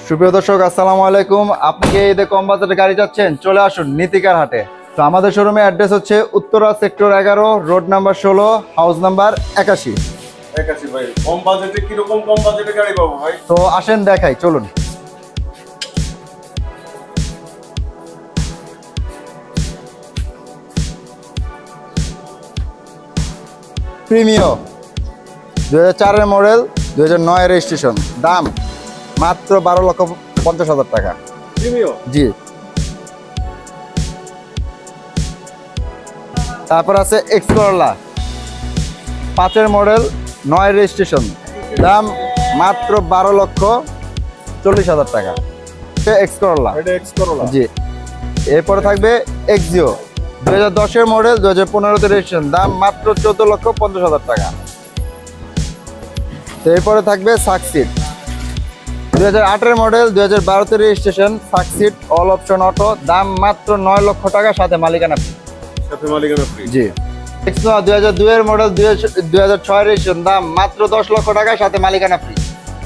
সুপ্রিয় দর্শক আসসালামু আলাইকুম। আপনি কি ঈদে কম বাজেটের গাড়ি চাচ্ছেন? চলে আসুন নীতি কার হাটে। তো আমাদের শোরুমে অ্যাড্রেস হচ্ছে Uttara sector 11, road number 16, house number 81। ভাই কম বাজেটে কিরকম কম বাজেটে গাড়ি পাবো ভাই? তো আসেন দেখাই, চলুন। প্রিমিও 2004 এর মডেল, 2009 এর রেজিস্ট্রেশন, দাম মাত্র 12,50,000 টাকা। Premio G. তারপর আছে এক্স করলা 5 এর মডেল, 9 এর রেজিস্ট্রেশন, দাম মাত্র 12,40,000 টাকা। এক্স করলা, জি। এরপরে থাকবে এক্সিও 2010 এর মডেল, 2015 তে রেজিস্ট্রেশন, দাম মাত্র 14,50,000 টাকা। এরপরে থাকবে সাকসিড 2008 এর মডেল, 2012 তে registration, Succeed all option auto, দাম মাত্র 9 লক্ষ টাকা, সাথে মালিকানা ফ্রি। জি। এক্সনোয়া 2002 এর মডেল, 2006 এর রেজিস্ট্রেশন, দাম মাত্র 10 লক্ষ টাকা, সাথে মালিকানা ফ্রি।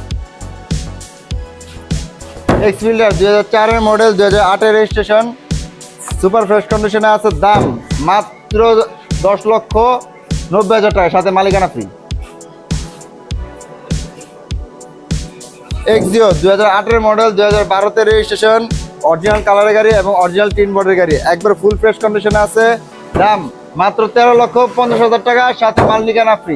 এক্সফিল্ডার 2004 এর মডেল, 2008 এর রেজিস্ট্রেশন, সুপার ফ্রেশ কন্ডিশনে আছে, দাম মাত্র 10,90,000 টাকা, সাথে মালিকানা ফ্রি। এক্সিও 2008 এর মডেল, 2012 তে রেজিস্ট্রেশন, অরিজিনাল কালারের গাড়ি এবং অরিজিনাল টিন বোর্ডের গাড়ি, একবার ফুল ফ্রেশ কন্ডিশনে আছে, দাম মাত্র 13,50,000 টাকা, সাথে মালিকানা ফ্রি।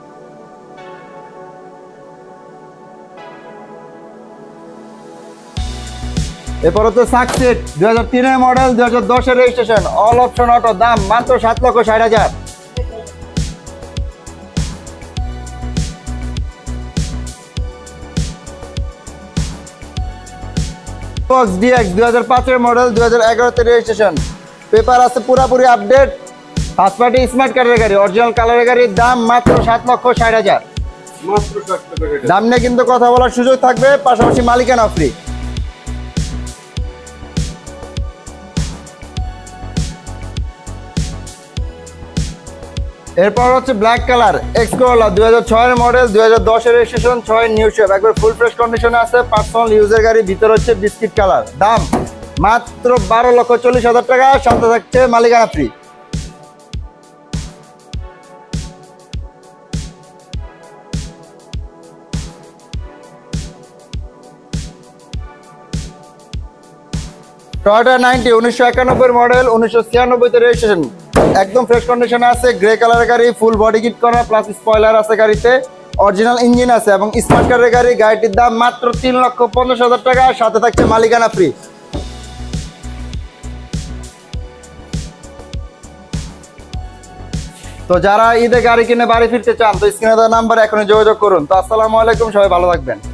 এরপর হচ্ছে সাকসিড 2003 এর মডেল, 2010 এর রেজিস্ট্রেশন, অল অপশন অটো, দাম মাত্র 7,60,000। ডিএক্স 2005 এর মডেল, 2011 তে রেজিস্ট্রেশন, পেপার আছে পুরোপুরি আপডেট, ফার্স্ট পার্টি স্মার্ট কার্ডের গাড়ি, অরিজিনাল কালারের গাড়ি, দাম মাত্র 7,60,000। দাম নিয়ে কিন্তু কথা বলার সুযোগ থাকবে, পাশাপাশি মালিকানা ফ্রি। এরপর হচ্ছে ব্ল্যাক কালার এক্স করলা 2006 এর মডেল, 2010 এর রেজিস্ট্রেশন, 6 নিউ শেপ, একবার ফুল ফ্রেশ কন্ডিশনে আছে, পার্সোনাল ইউজের গাড়ি, ভিতর হচ্ছে বিস্কিট কালার, দাম মাত্র 12,40,000 টাকা, সাথে থাকছে মালিকানা ফ্রি। টয়োটা 90 1991 মডেল, 1996 তে রেজিস্ট্রেশন, একদম ফ্রেশ কন্ডিশনে আছে, গ্রে কালারের গাড়ি, ফুল বডি কিট করা, প্লাস স্পয়লার আছে গাড়িতে, অরিজিনাল ইঞ্জিন আছে এবং স্মার্ট কারের গাড়ি। গাড়িটির দাম মাত্র 3,50,000 টাকা, সাথে থাকছে মালিকানা ফ্রি। তো যারা ঈদে গাড়ি কিনে বাড়ি ফিরতে চান, তো স্ক্রিনে দেওয়া নাম্বার এখনই যোগাযোগ করুন। তো আসসালামু আলাইকুম, সবাই ভালো থাকবেন।